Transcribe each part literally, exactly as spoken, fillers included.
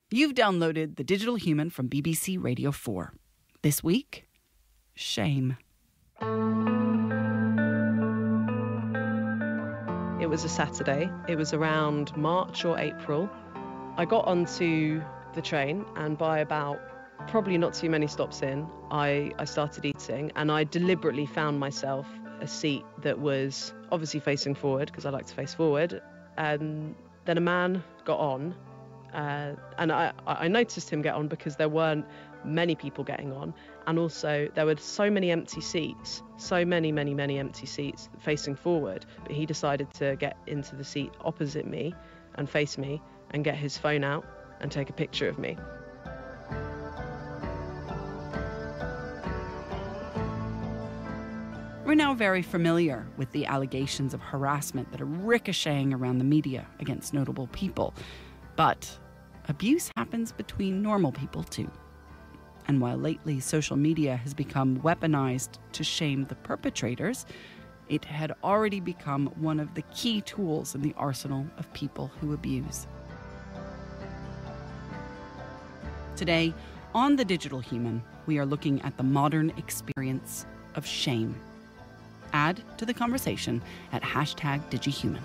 You've downloaded The Digital Human from B B C Radio four. This week, shame. It was a Saturday. It was around March or April. I got onto the train, and by about probably not too many stops in, I, I started eating, and I deliberately found myself a seat that was obviously facing forward, because I like to face forward. And then a man got on, uh, and I, I noticed him get on because there weren't many people getting on, and also there were so many empty seats, so many, many, many empty seats facing forward. But he decided to get into the seat opposite me and face me and get his phone out and take a picture of me. We're now very familiar with the allegations of harassment that are ricocheting around the media against notable people. But abuse happens between normal people too. And while lately social media has become weaponized to shame the perpetrators, it had already become one of the key tools in the arsenal of people who abuse. Today, on The Digital Human, we are looking at the modern experience of shame. Add to the conversation at hashtag DigiHuman.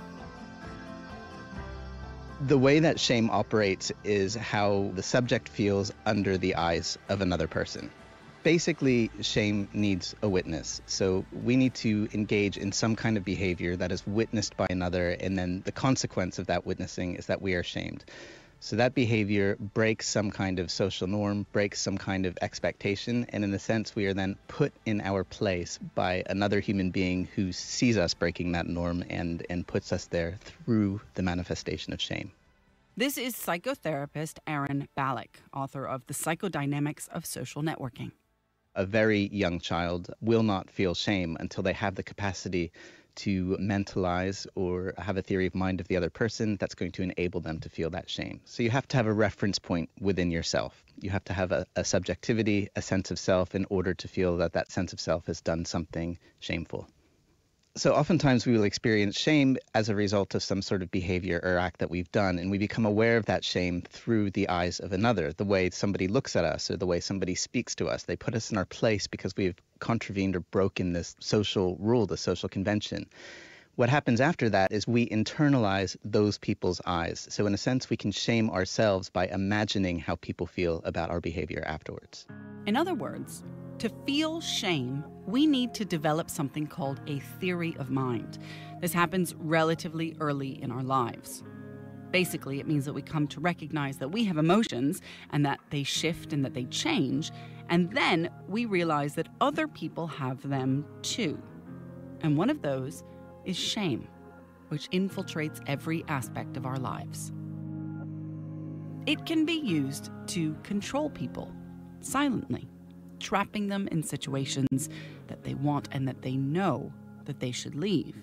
The way that shame operates is how the subject feels under the eyes of another person. Basically, shame needs a witness. So we need to engage in some kind of behavior that is witnessed by another, and then the consequence of that witnessing is that we are shamed. So that behavior breaks some kind of social norm, breaks some kind of expectation, and in a sense we are then put in our place by another human being who sees us breaking that norm and, and puts us there through the manifestation of shame. This is psychotherapist Erin Pritchard, author of The Psychodynamics of Social Networking. A very young child will not feel shame until they have the capacity to mentalize or have a theory of mind of the other person that's going to enable them to feel that shame. So you have to have a reference point within yourself. You have to have a, a subjectivity, a sense of self, in order to feel that that sense of self has done something shameful. So oftentimes we will experience shame as a result of some sort of behavior or act that we've done, and we become aware of that shame through the eyes of another, the way somebody looks at us or the way somebody speaks to us. They put us in our place because we've contravened or broken this social rule, the social convention. What happens after that is we internalize those people's eyes. So in a sense, we can shame ourselves by imagining how people feel about our behavior afterwards. In other words, to feel shame, we need to develop something called a theory of mind. This happens relatively early in our lives. Basically, it means that we come to recognize that we have emotions and that they shift and that they change, and then we realize that other people have them too. And one of those is shame, which infiltrates every aspect of our lives. It can be used to control people silently, trapping them in situations that they want and that they know that they should leave.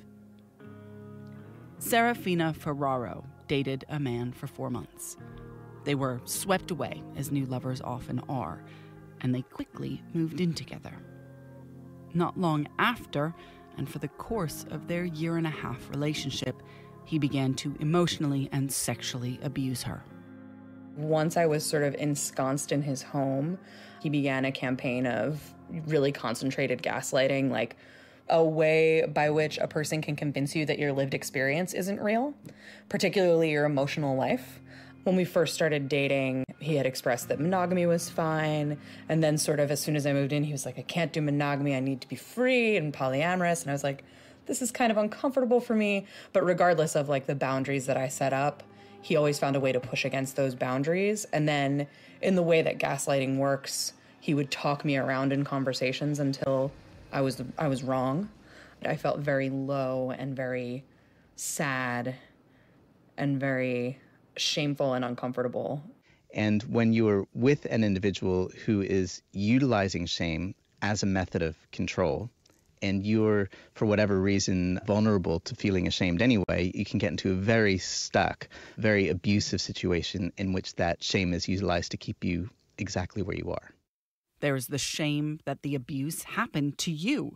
Serafina Ferraro dated a man for four months. They were swept away, as new lovers often are, and they quickly moved in together. Not long after, and for the course of their year and a half relationship, he began to emotionally and sexually abuse her. Once I was sort of ensconced in his home, he began a campaign of really concentrated gaslighting, like a way by which a person can convince you that your lived experience isn't real, particularly your emotional life. When we first started dating, he had expressed that monogamy was fine. And then sort of as soon as I moved in, he was like, I can't do monogamy. I need to be free and polyamorous. And I was like, this is kind of uncomfortable for me. But regardless of like the boundaries that I set up, he always found a way to push against those boundaries. And then in the way that gaslighting works, he would talk me around in conversations until I was I was wrong. I felt very low and very sad and very shameful and uncomfortable. And when you are with an individual who is utilizing shame as a method of control, and you're, for whatever reason, vulnerable to feeling ashamed anyway, you can get into a very stuck, very abusive situation in which that shame is utilized to keep you exactly where you are. There's the shame that the abuse happened to you.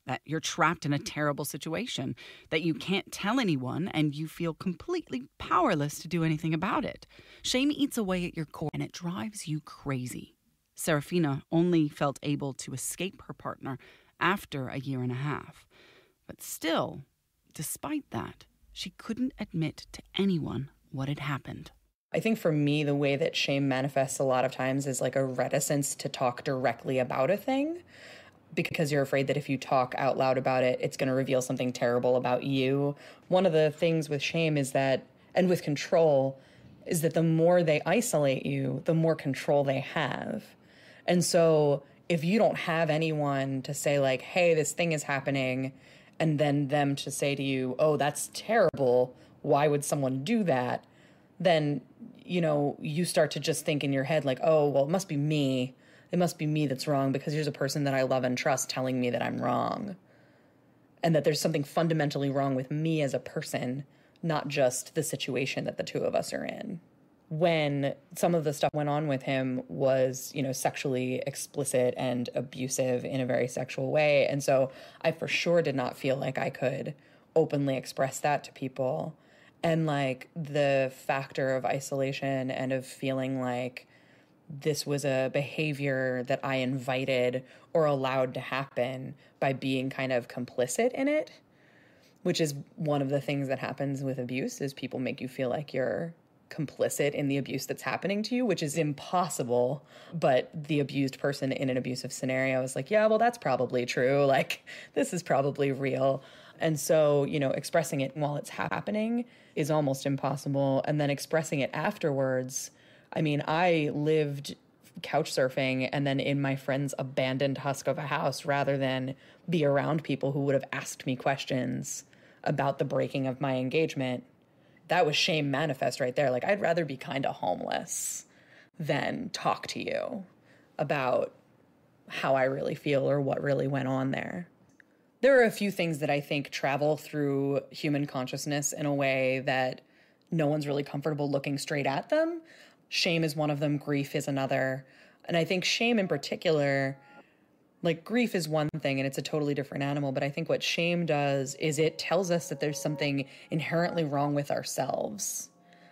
that you're trapped in a terrible situation, that you can't tell anyone, and you feel completely powerless to do anything about it. Shame eats away at your core, and it drives you crazy. Serafina only felt able to escape her partner after a year and a half. But still, despite that, she couldn't admit to anyone what had happened. I think for me, the way that shame manifests a lot of times is like a reticence to talk directly about a thing, because you're afraid that if you talk out loud about it, it's going to reveal something terrible about you. One of the things with shame is that, and with control, is that the more they isolate you, the more control they have. And so if you don't have anyone to say like, hey, this thing is happening, and then them to say to you, oh, that's terrible, why would someone do that? Then, you know, you start to just think in your head like, oh, well, it must be me. It must be me that's wrong because here's a person that I love and trust telling me that I'm wrong. And that there's something fundamentally wrong with me as a person, not just the situation that the two of us are in. When some of the stuff went on with him was, you know, sexually explicit and abusive in a very sexual way. And so I for sure did not feel like I could openly express that to people. And like the factor of isolation and of feeling like this was a behavior that I invited or allowed to happen by being kind of complicit in it, which is one of the things that happens with abuse, is people make you feel like you're complicit in the abuse that's happening to you, which is impossible. But the abused person in an abusive scenario is like, yeah, well, that's probably true. Like, this is probably real. And so, you know, expressing it while it's happening is almost impossible. And then expressing it afterwards, I mean, I lived couch surfing and then in my friend's abandoned husk of a house rather than be around people who would have asked me questions about the breaking of my engagement. That was shame manifest right there. Like, I'd rather be kind of homeless than talk to you about how I really feel or what really went on there. There are a few things that I think travel through human consciousness in a way that no one's really comfortable looking straight at them. Shame is one of them. Grief is another. And I think shame in particular, like grief is one thing and it's a totally different animal. But I think what shame does is it tells us that there's something inherently wrong with ourselves.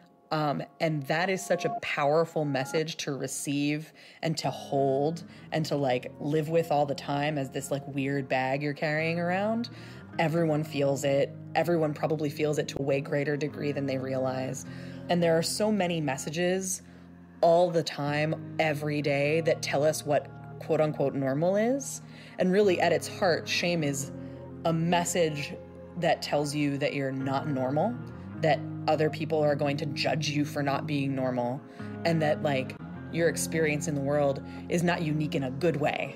Um, and that is such a powerful message to receive and to hold and to like live with all the time as this like weird bag you're carrying around. Everyone feels it. Everyone probably feels it to a way greater degree than they realize. And there are so many messages all the time, every day, that tell us what quote unquote normal is. And really at its heart, shame is a message that tells you that you're not normal, that other people are going to judge you for not being normal, and that like your experience in the world is not unique in a good way.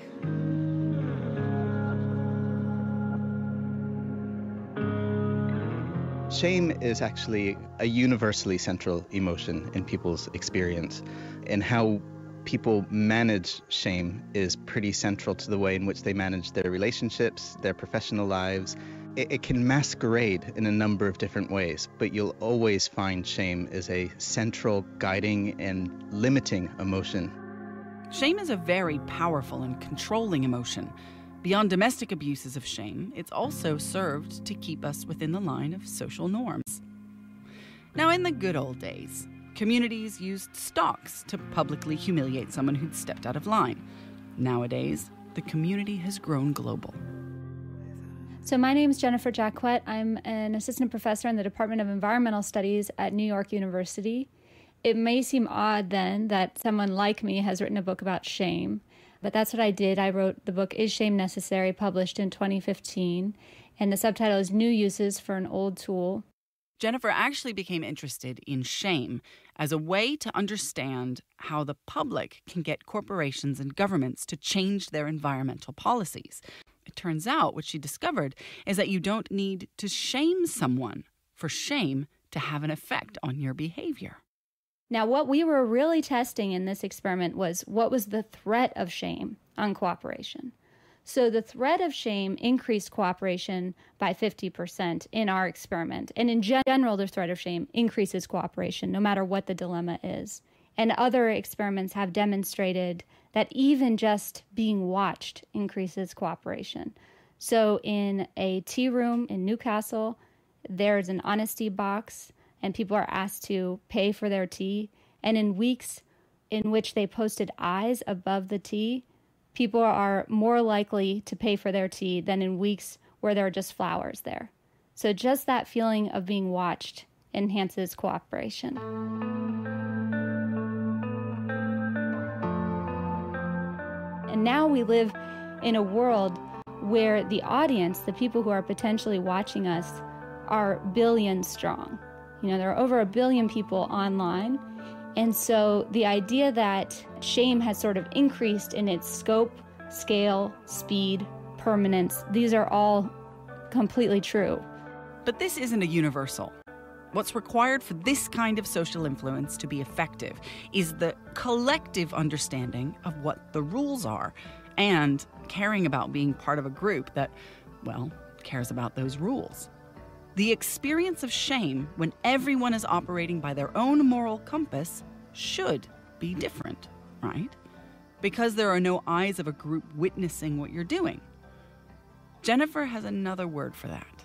Shame is actually a universally central emotion in people's experience, and how people manage shame is pretty central to the way in which they manage their relationships, their professional lives. It, it can masquerade in a number of different ways, but you'll always find shame as a central, guiding, and limiting emotion. Shame is a very powerful and controlling emotion. Beyond domestic abuses of shame, it's also served to keep us within the line of social norms. Now, in the good old days, communities used stocks to publicly humiliate someone who'd stepped out of line. Nowadays, the community has grown global. So my name is Jennifer Jacquet. I'm an assistant professor in the Department of Environmental Studies at New York University. It may seem odd then that someone like me has written a book about shame, but that's what I did. I wrote the book, Is Shame Necessary?, published in twenty fifteen, and the subtitle is New Uses for an Old Tool. Jennifer actually became interested in shame as a way to understand how the public can get corporations and governments to change their environmental policies. It turns out what she discovered is that you don't need to shame someone for shame to have an effect on your behavior. Now, what we were really testing in this experiment was what was the threat of shame on cooperation. So the threat of shame increased cooperation by fifty percent in our experiment. And in general, the threat of shame increases cooperation, no matter what the dilemma is. And other experiments have demonstrated that even just being watched increases cooperation. So in a tea room in Newcastle, there's an honesty box, and people are asked to pay for their tea. And in weeks in which they posted eyes above the tea, people are more likely to pay for their tea than in weeks where there are just flowers there. So just that feeling of being watched enhances cooperation. And now we live in a world where the audience, the people who are potentially watching us, are billions strong. You know, there are over a billion people online. And so the idea that shame has sort of increased in its scope, scale, speed, permanence, these are all completely true. But this isn't a universal. What's required for this kind of social influence to be effective is the collective understanding of what the rules are and caring about being part of a group that, well, cares about those rules. The experience of shame when everyone is operating by their own moral compass should be different, right? Because there are no eyes of a group witnessing what you're doing. Jennifer has another word for that.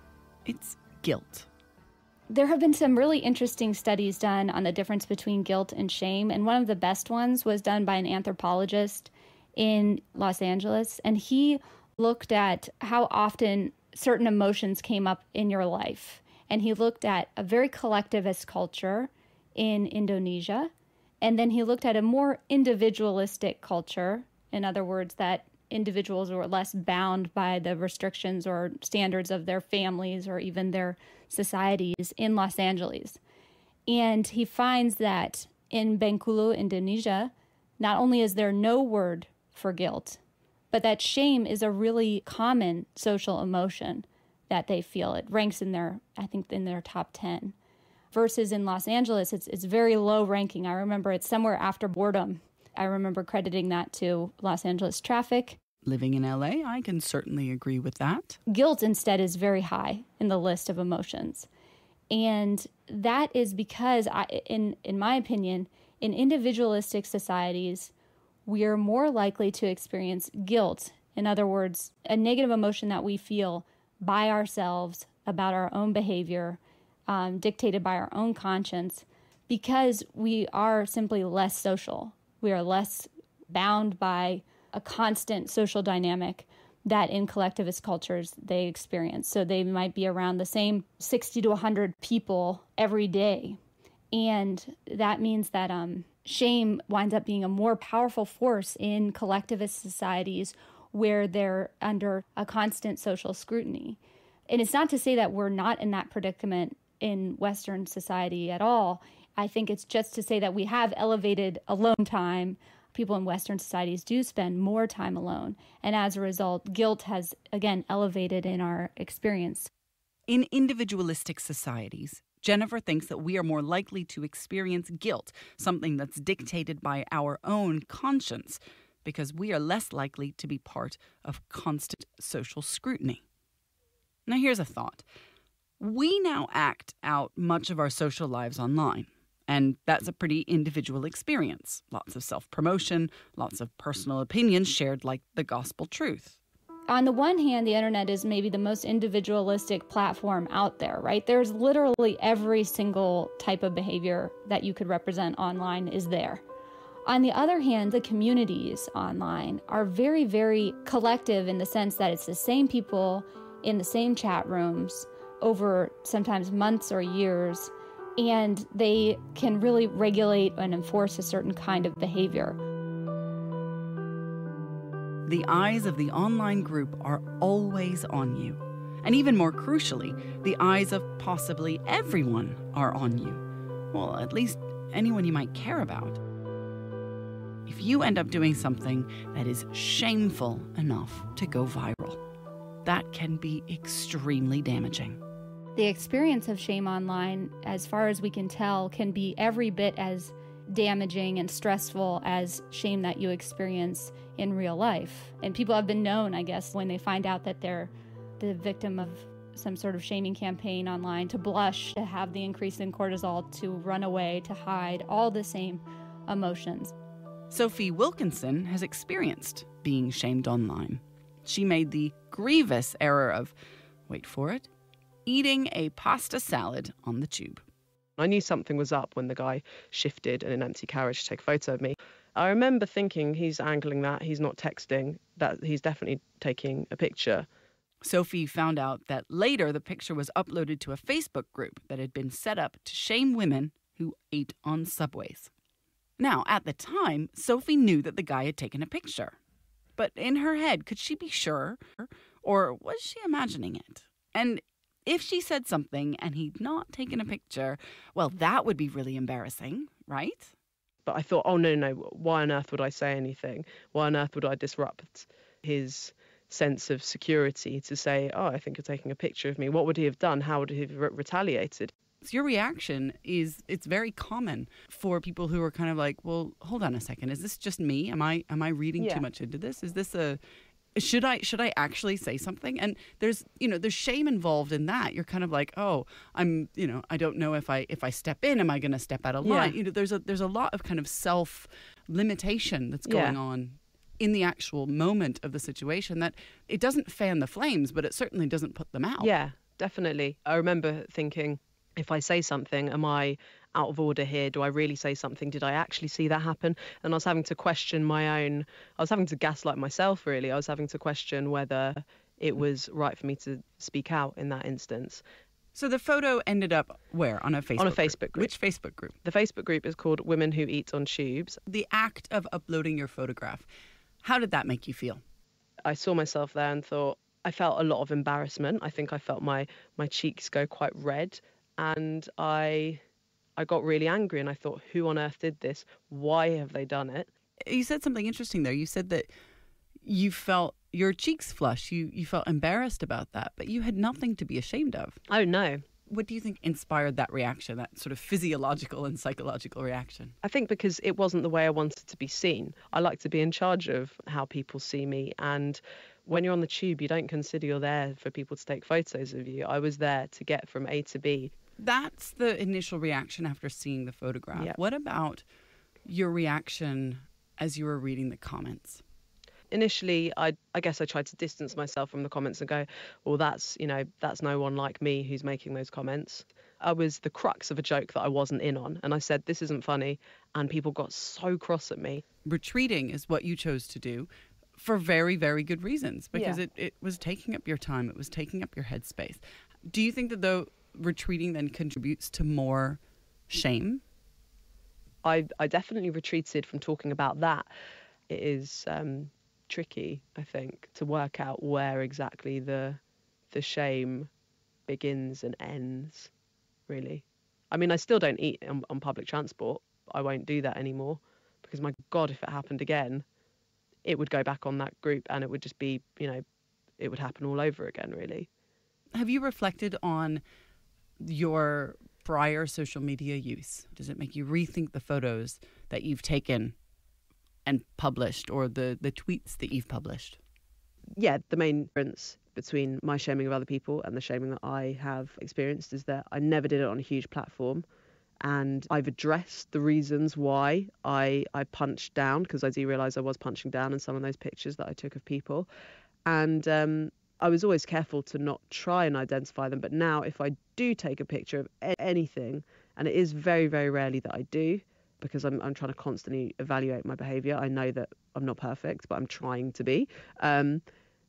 It's guilt. There have been some really interesting studies done on the difference between guilt and shame, and one of the best ones was done by an anthropologist in Los Angeles, and he looked at how often certain emotions came up in your life. And he looked at a very collectivist culture in Indonesia, and then he looked at a more individualistic culture, in other words, that individuals were less bound by the restrictions or standards of their families or even their societies in Los Angeles. And he finds that in Bengkulu, Indonesia, not only is there no word for guilt, but that shame is a really common social emotion that they feel. It ranks in their, I think, in their top ten. Versus in Los Angeles, it's it's very low ranking. I remember it's somewhere after boredom. I remember crediting that to Los Angeles traffic. Living in L A, I can certainly agree with that. Guilt instead is very high in the list of emotions. And that is because, I, in in my opinion, in individualistic societies, we are more likely to experience guilt. In other words, a negative emotion that we feel by ourselves about our own behavior, um, dictated by our own conscience, because we are simply less social. We are less bound by a constant social dynamic that in collectivist cultures they experience. So they might be around the same sixty to one hundred people every day. And that means that um, shame winds up being a more powerful force in collectivist societies where they're under a constant social scrutiny. And it's not to say that we're not in that predicament in Western society at all. I think it's just to say that we have elevated alone time. People in Western societies do spend more time alone. And as a result, guilt has, again, elevated in our experience. In individualistic societies, Jennifer thinks that we are more likely to experience guilt, something that's dictated by our own conscience, because we are less likely to be part of constant social scrutiny. Now, here's a thought. We now act out much of our social lives online, and that's a pretty individual experience. Lots of self-promotion, lots of personal opinions shared like the gospel truth. On the one hand, the internet is maybe the most individualistic platform out there, right? There's literally every single type of behavior that you could represent online is there. On the other hand, the communities online are very, very collective in the sense that it's the same people in the same chat rooms over sometimes months or years, and they can really regulate and enforce a certain kind of behavior. The eyes of the online group are always on you. And even more crucially, the eyes of possibly everyone are on you. Well, at least anyone you might care about. If you end up doing something that is shameful enough to go viral, that can be extremely damaging. The experience of shame online, as far as we can tell, can be every bit as damaging and stressful as shame that you experience in real life. And people have been known, I guess, when they find out that they're the victim of some sort of shaming campaign online, to blush, to have the increase in cortisol, to run away, to hide, all the same emotions. Sophie Wilkinson has experienced being shamed online. she made the grievous error of, wait for it, eating a pasta salad on the tube. I knew something was up when the guy shifted in an empty carriage to take a photo of me. I remember thinking, he's angling that, he's not texting, that he's definitely taking a picture. Sophie found out that later the picture was uploaded to a Facebook group that had been set up to shame women who ate on subways. Now, at the time, Sophie knew that the guy had taken a picture. But in her head, could she be sure? Or was she imagining it? And if she said something and he'd not taken a picture, well, that would be really embarrassing, right? But I thought, oh, no, no, why on earth would I say anything? Why on earth would I disrupt his sense of security to say, oh, I think you're taking a picture of me? What would he have done? How would he have re- retaliated? So your reaction is, it's very common for people who are kind of like, well, hold on a second. Is this just me? Am I am I reading Yeah. too much into this? Is this a, should I should I actually say something? And there's, you know, there's shame involved in that. You're kind of like, oh, I'm, you know, I don't know if I if I step in, am I going to step out of line? Yeah. You know, there's a there's a lot of kind of self limitation that's going Yeah. on in the actual moment of the situation that it doesn't fan the flames, but it certainly doesn't put them out. Yeah, definitely. I remember thinking, if I say something, am I out of order here? Do I really say something? Did I actually see that happen? And I was having to question my own, I was having to gaslight myself, really. I was having to question whether it was right for me to speak out in that instance. So the photo ended up where? On a Facebook On a Facebook group. Which Facebook group? The Facebook group is called Women Who Eat on Tubes. The act of uploading your photograph, how did that make you feel? I saw myself there and thought, I felt a lot of embarrassment. I think I felt my my cheeks go quite red. And I I got really angry and I thought, who on earth did this? Why have they done it? You said something interesting there. You said that you felt your cheeks flush. You you felt embarrassed about that, but you had nothing to be ashamed of. Oh, no. What do you think inspired that reaction, that sort of physiological and psychological reaction? I think because it wasn't the way I wanted to be seen. I like to be in charge of how people see me. And when you're on the tube, you don't consider you're there for people to take photos of you. I was there to get from A to B. That's the initial reaction after seeing the photograph. Yep. What about your reaction as you were reading the comments? Initially, I I guess I tried to distance myself from the comments and go, well, that's, you know, that's no one like me who's making those comments. I was the crux of a joke that I wasn't in on. And I said, this isn't funny. And people got so cross at me. Retreating is what you chose to do for very, very good reasons, because Yeah. it, it was taking up your time. It was taking up your headspace. Do you think that, though, retreating then contributes to more shame? I, I definitely retreated from talking about that. It is um, tricky, I think, to work out where exactly the the shame begins and ends, really. I mean, I still don't eat on, on public transport. I won't do that anymore because, my God, if it happened again, it would go back on that group and it would just be, you know, it would happen all over again, really. Have you reflected on your prior social media use? Does it make you rethink the photos that you've taken and published, or the, the tweets that you've published? Yeah, the main difference between my shaming of other people and the shaming that I have experienced is that I never did it on a huge platform. And I've addressed the reasons why I, I punched down, because I do realise I was punching down in some of those pictures that I took of people. And um, I was always careful to not try and identify them. But now if I do take a picture of a- anything, and it is very, very rarely that I do, because I'm I'm trying to constantly evaluate my behaviour. I know that I'm not perfect, but I'm trying to be. Um,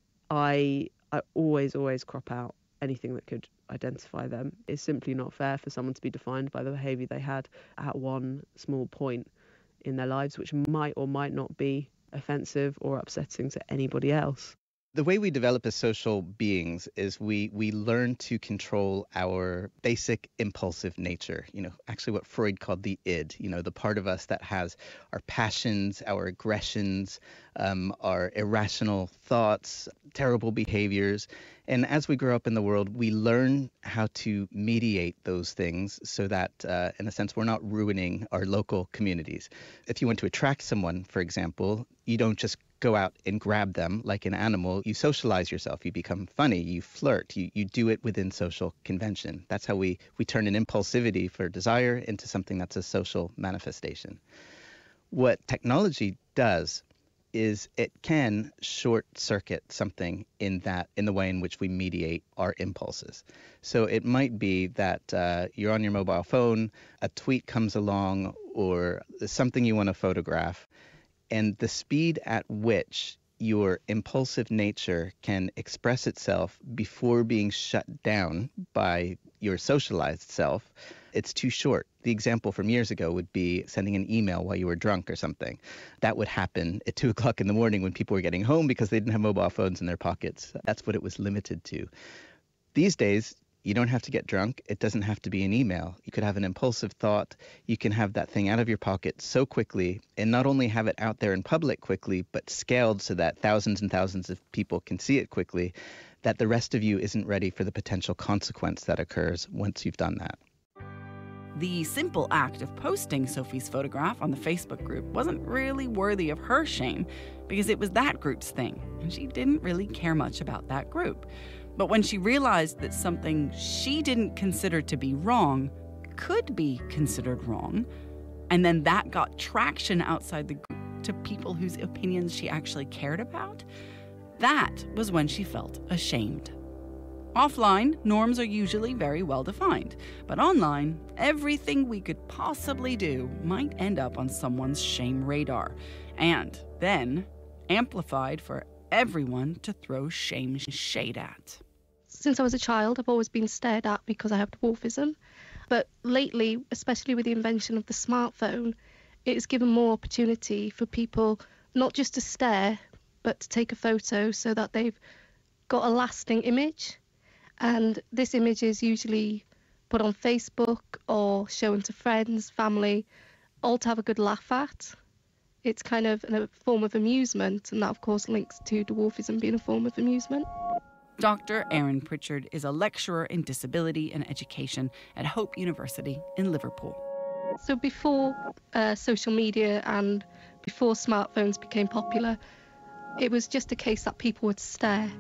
I I always, always crop out anything that could identify them. It's simply not fair for someone to be defined by the behaviour they had at one small point in their lives, which might or might not be offensive or upsetting to anybody else. The way we develop as social beings is we we learn to control our basic impulsive nature. You know, actually what Freud called the id, you know, the part of us that has our passions, our aggressions, um, our irrational thoughts, terrible behaviors. And as we grow up in the world, we learn how to mediate those things so that, uh, in a sense, we're not ruining our local communities. If you want to attract someone, for example, you don't just go out and grab them like an animal. You socialize yourself. You become funny. You flirt. You you do it within social convention. That's how we, we turn an impulsivity for desire into something that's a social manifestation. What technology does is it can short circuit something in that in the way in which we mediate our impulses. So it might be that uh, you're on your mobile phone, a tweet comes along, or something you want to photograph, and the speed at which your impulsive nature can express itself before being shut down by your socialized self, it's too short. The example from years ago would be sending an email while you were drunk or something. That would happen at two o'clock in the morning when people were getting home because they didn't have mobile phones in their pockets. That's what it was limited to. These days, you don't have to get drunk. It doesn't have to be an email. You could have an impulsive thought. You can have that thing out of your pocket so quickly, and not only have it out there in public quickly, but scaled so that thousands and thousands of people can see it quickly, that the rest of you isn't ready for the potential consequence that occurs once you've done that. The simple act of posting Sophie's photograph on the Facebook group wasn't really worthy of her shame because it was that group's thing, and she didn't really care much about that group. But when she realized that something she didn't consider to be wrong could be considered wrong, and then that got traction outside the group to people whose opinions she actually cared about, that was when she felt ashamed. Offline, norms are usually very well defined, but online, everything we could possibly do might end up on someone's shame radar, and then amplified for everyone to throw shame shade at. Since I was a child, I've always been stared at because I have dwarfism. But lately, especially with the invention of the smartphone, it has given more opportunity for people not just to stare, but to take a photo so that they've got a lasting image. And this image is usually put on Facebook or shown to friends, family, all to have a good laugh at. It's kind of a form of amusement, and that, of course, links to dwarfism being a form of amusement. Doctor Erin Pritchard is a lecturer in disability and education at Hope University in Liverpool. So before uh, social media and before smartphones became popular, it was just a case that people would stare.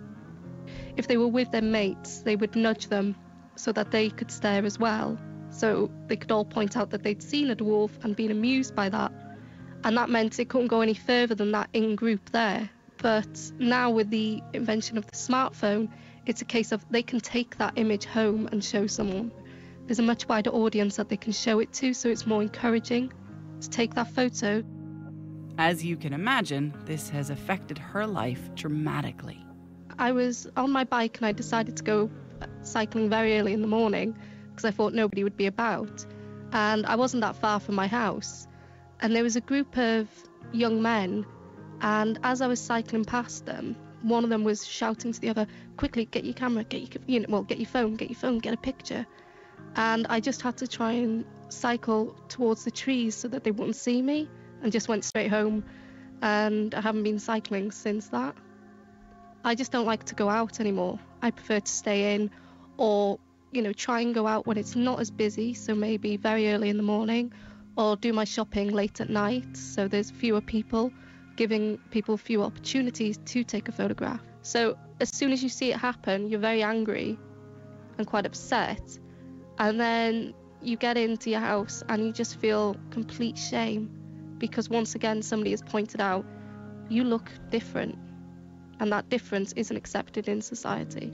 If they were with their mates, they would nudge them so that they could stare as well. So they could all point out that they'd seen a dwarf and been amused by that. And that meant it couldn't go any further than that in-group there. But now with the invention of the smartphone, it's a case of they can take that image home and show someone. There's a much wider audience that they can show it to, so it's more encouraging to take that photo. As you can imagine, this has affected her life dramatically. I was on my bike and I decided to go cycling very early in the morning because I thought nobody would be about. And I wasn't that far from my house. And there was a group of young men, and as I was cycling past them, one of them was shouting to the other, "Quickly, get your camera, get your, you know, well, get your phone, get your phone, get a picture." And I just had to try and cycle towards the trees so that they wouldn't see me, and just went straight home. And I haven't been cycling since that. I just don't like to go out anymore. I prefer to stay in, or, you know, try and go out when it's not as busy, so maybe very early in the morning, or do my shopping late at night, so there's fewer people, giving people fewer opportunities to take a photograph. So as soon as you see it happen, you're very angry and quite upset, and then you get into your house and you just feel complete shame because once again somebody has pointed out you look different, and that difference isn't accepted in society.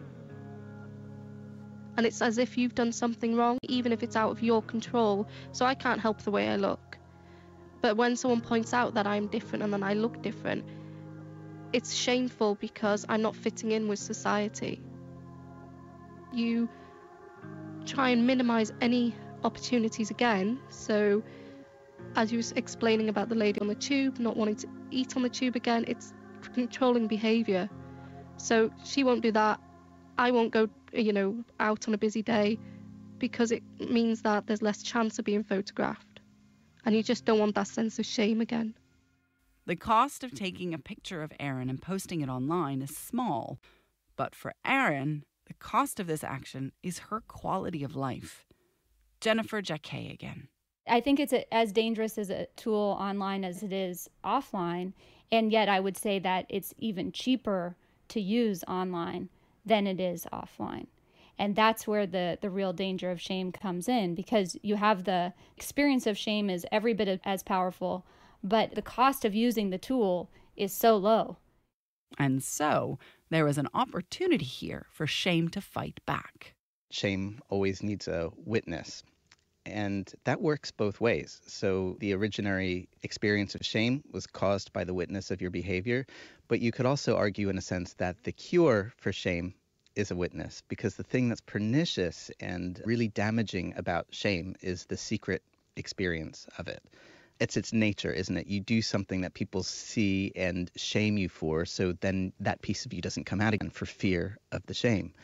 And it's as if you've done something wrong, even if it's out of your control. So I can't help the way I look. But when someone points out that I'm different and then I look different, it's shameful because I'm not fitting in with society. You try and minimize any opportunities again. So as you were explaining about the lady on the tube, not wanting to eat on the tube again, it's controlling behavior. So she won't do that. I won't go, you know, out on a busy day because it means that there's less chance of being photographed. And you just don't want that sense of shame again. The cost of taking a picture of Erin and posting it online is small. But for Erin, the cost of this action is her quality of life. Jennifer Jacquet again. I think it's a, as dangerous as a tool online as it is offline. And yet I would say that it's even cheaper to use online than it is offline. And that's where the, the real danger of shame comes in, because you have the experience of shame is every bit as powerful but the cost of using the tool is so low. And so there was an opportunity here for shame to fight back. Shame always needs a witness. And that works both ways. So the originary experience of shame was caused by the witness of your behavior, but you could also argue in a sense that the cure for shame is a witness, because the thing that's pernicious and really damaging about shame is the secret experience of it. It's its nature, isn't it? You do something that people see and shame you for, so then that piece of you doesn't come out again for fear of the shame.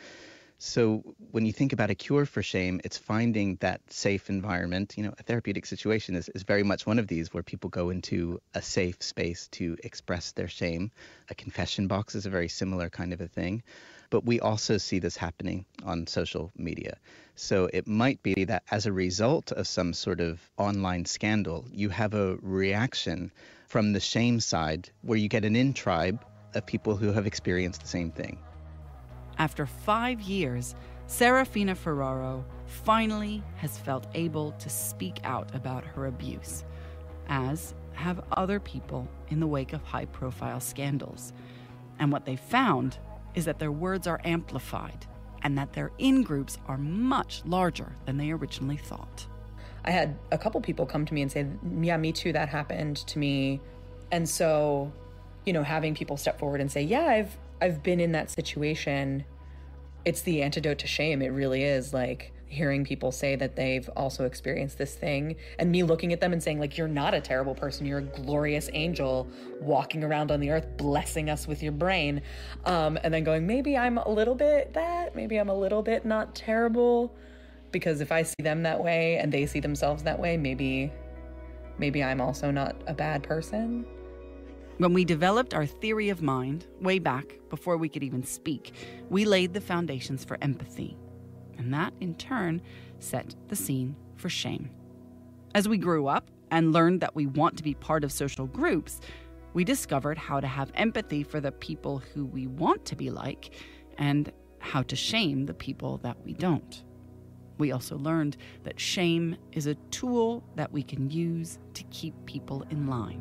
So when you think about a cure for shame, it's finding that safe environment. You know, a therapeutic situation is, is very much one of these where people go into a safe space to express their shame. A confession box is a very similar kind of a thing. But we also see this happening on social media. So it might be that as a result of some sort of online scandal, you have a reaction from the shame side where you get an in-tribe of people who have experienced the same thing. After five years, Serafina Ferraro finally has felt able to speak out about her abuse, as have other people in the wake of high-profile scandals. And what they found is that their words are amplified and that their in-groups are much larger than they originally thought. I had a couple people come to me and say, yeah, me too, that happened to me. And so, you know, having people step forward and say, yeah, I've I've been in that situation. It's the antidote to shame. It really is. Like, hearing people say that they've also experienced this thing and me looking at them and saying, like, you're not a terrible person. You're a glorious angel walking around on the earth, blessing us with your brain. Um, and then going, maybe I'm a little bit that, maybe I'm a little bit not terrible, because if I see them that way and they see themselves that way, maybe, maybe I'm also not a bad person. When we developed our theory of mind, way back before we could even speak, we laid the foundations for empathy. And that, in turn, set the scene for shame. As we grew up and learned that we want to be part of social groups, we discovered how to have empathy for the people who we want to be like and how to shame the people that we don't. We also learned that shame is a tool that we can use to keep people in line.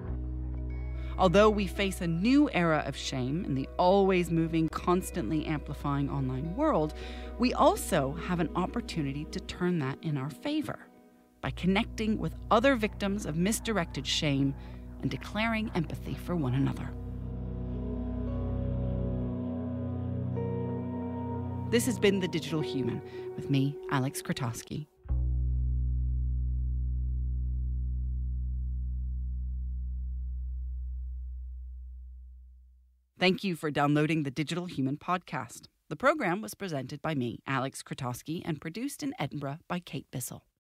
Although we face a new era of shame in the always moving, constantly amplifying online world, we also have an opportunity to turn that in our favor by connecting with other victims of misdirected shame and declaring empathy for one another. This has been The Digital Human with me, Alex Krotowski. Thank you for downloading the Digital Human podcast. The program was presented by me, Alex Krotowski, and produced in Edinburgh by Kate Bissell.